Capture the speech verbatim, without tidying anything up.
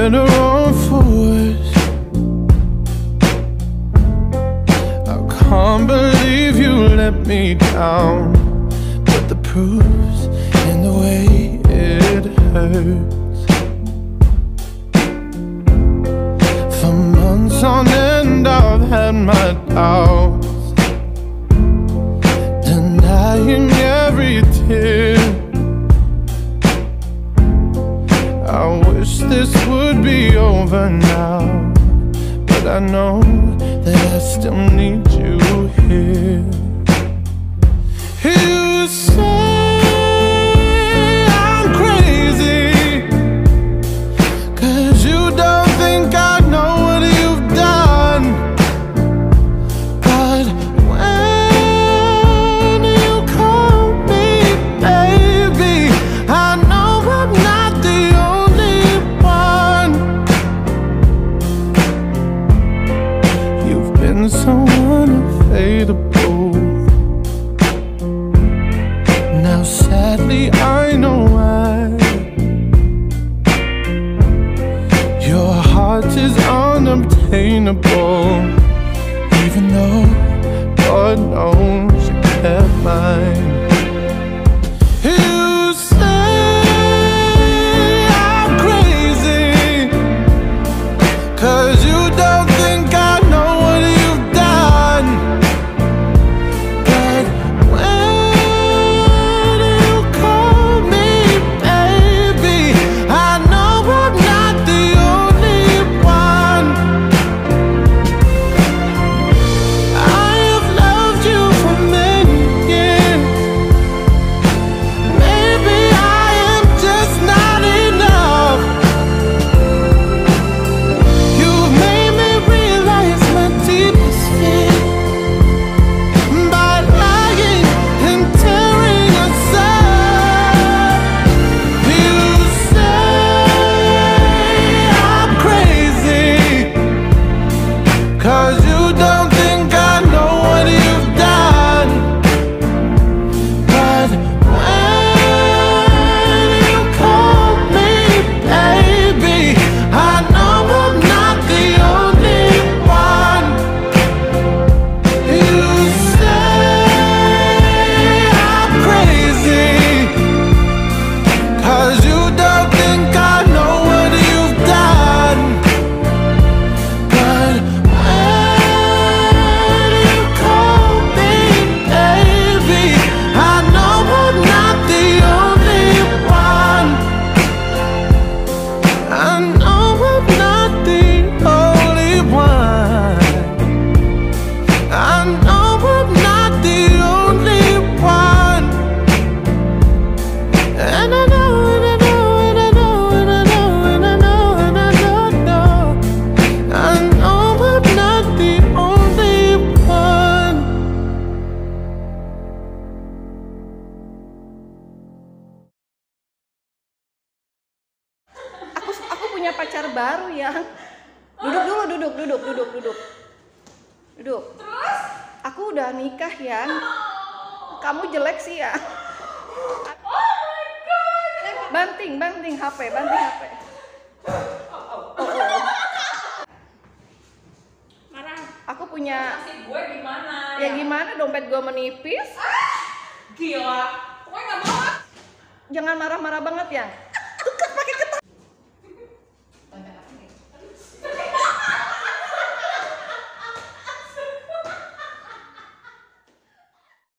better or for worse. I can't believe you let me down, but the proof's in the way it hurts. For months on end I've had my doubts, denying every tear. I wish this would be over now, but I know that I still need you here. You say I'm crazy, 'cause you don't think I know what you've done. But when you call me baby, I know I'm not the only one. You've been so unavailable. Now sadly I know why. Your heart is unobtainable, even though God knows you kept mine. You say I'm crazy, 'cause you don't think I know what you've done. But when you call me baby, I know I'm not the only one. I have loved you for many years. Maybe I am just not enough. You've made me realize my deepest fear by lying and tearing us up. You say I'm crazy, 'cause you don't think I know what you've done. But when you call me baby, I know I'm not the only one. You say I'm crazy, 'cause you don't think I know what you've done. But when you call me baby, I know I'm not the only one. I know I'm not the only one. I know I'm not the only one. And I know, and I know, and I know, and I know, and I know, and I know, know. I know I'm not the only one. Aku aku punya pacar baru ya. Duduk dulu, duduk, duduk, duduk, duduk. Duduk. Terus? Aku udah nikah ya. Kamu jelek sih ya. Oh my god. Banting, banting H P, banting H P. Oh, oh. Marah. Aku punya. Kasih gue gimana? Ya gimana, dompet gue menipis. Gila. Pokoknya nggak mau. Jangan marah-marah banget ya.